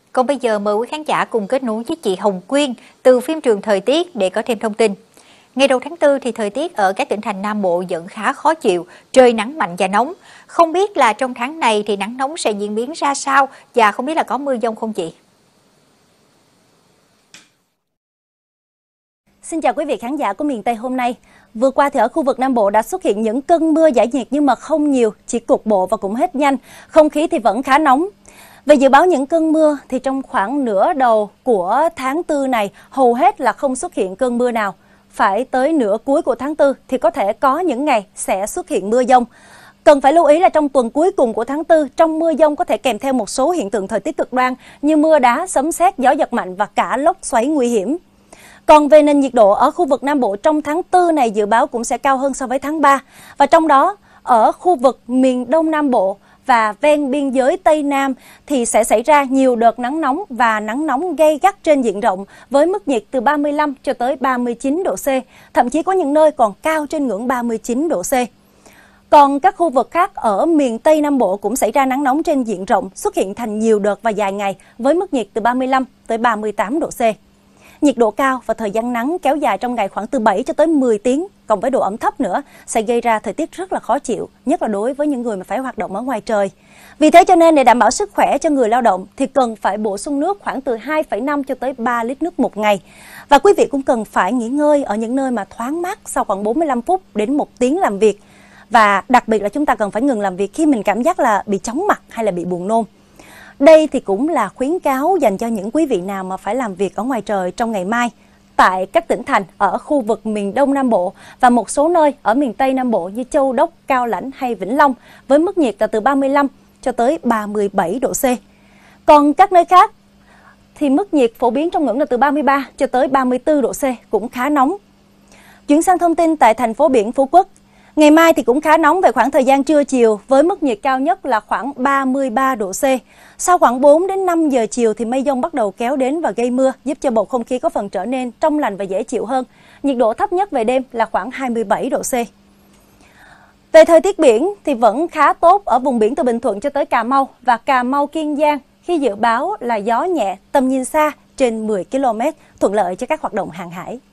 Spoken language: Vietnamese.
Còn bây giờ mời quý khán giả cùng kết nối với chị Hồng Quyên từ phim trường Thời tiết để có thêm thông tin. Ngày đầu tháng 4 thì thời tiết ở các tỉnh thành Nam Bộ vẫn khá khó chịu, trời nắng mạnh và nóng. Không biết là trong tháng này thì nắng nóng sẽ diễn biến ra sao và không biết là có mưa dông không chị? Xin chào quý vị khán giả của miền Tây hôm nay. Vừa qua thì ở khu vực Nam Bộ đã xuất hiện những cơn mưa giải nhiệt nhưng mà không nhiều, chỉ cục bộ và cũng hết nhanh. Không khí thì vẫn khá nóng. Về dự báo những cơn mưa thì trong khoảng nửa đầu của tháng 4 này hầu hết là không xuất hiện cơn mưa nào. Phải tới nửa cuối của tháng 4 thì có thể có những ngày sẽ xuất hiện mưa dông. Cần phải lưu ý là trong tuần cuối cùng của tháng 4, trong mưa dông có thể kèm theo một số hiện tượng thời tiết cực đoan như mưa đá, sấm sét, gió giật mạnh và cả lốc xoáy nguy hiểm. Còn về nền nhiệt độ ở khu vực Nam Bộ trong tháng 4 này dự báo cũng sẽ cao hơn so với tháng 3. Và trong đó, ở khu vực miền Đông Nam Bộ và ven biên giới Tây Nam thì sẽ xảy ra nhiều đợt nắng nóng và nắng nóng gay gắt trên diện rộng với mức nhiệt từ 35 cho tới 39 độ C, thậm chí có những nơi còn cao trên ngưỡng 39 độ C. Còn các khu vực khác ở miền Tây Nam Bộ cũng xảy ra nắng nóng trên diện rộng, xuất hiện thành nhiều đợt và dài ngày với mức nhiệt từ 35 tới 38 độ C. Nhiệt độ cao và thời gian nắng kéo dài trong ngày khoảng từ 7 cho tới 10 tiếng, cộng với độ ẩm thấp nữa, sẽ gây ra thời tiết rất là khó chịu, nhất là đối với những người mà phải hoạt động ở ngoài trời. Vì thế cho nên để đảm bảo sức khỏe cho người lao động thì cần phải bổ sung nước khoảng từ 2,5 cho tới 3 lít nước một ngày. Và quý vị cũng cần phải nghỉ ngơi ở những nơi mà thoáng mát sau khoảng 45 phút đến 1 tiếng làm việc. Và đặc biệt là chúng ta cần phải ngừng làm việc khi mình cảm giác là bị chóng mặt hay là bị buồn nôn. Đây thì cũng là khuyến cáo dành cho những quý vị nào mà phải làm việc ở ngoài trời trong ngày mai tại các tỉnh thành ở khu vực miền Đông Nam Bộ và một số nơi ở miền Tây Nam Bộ như Châu Đốc, Cao Lãnh hay Vĩnh Long với mức nhiệt là từ 35 cho tới 37 độ C. Còn các nơi khác thì mức nhiệt phổ biến trong ngưỡng là từ 33 cho tới 34 độ C, cũng khá nóng. Chuyển sang thông tin tại thành phố biển Phú Quốc. Ngày mai thì cũng khá nóng về khoảng thời gian trưa chiều với mức nhiệt cao nhất là khoảng 33 độ C. Sau khoảng 4 đến 5 giờ chiều thì mây dông bắt đầu kéo đến và gây mưa, giúp cho bầu không khí có phần trở nên trong lành và dễ chịu hơn. Nhiệt độ thấp nhất về đêm là khoảng 27 độ C. Về thời tiết biển thì vẫn khá tốt ở vùng biển từ Bình Thuận cho tới Cà Mau và Cà Mau Kiên Giang khi dự báo là gió nhẹ, tầm nhìn xa trên 10 km, thuận lợi cho các hoạt động hàng hải.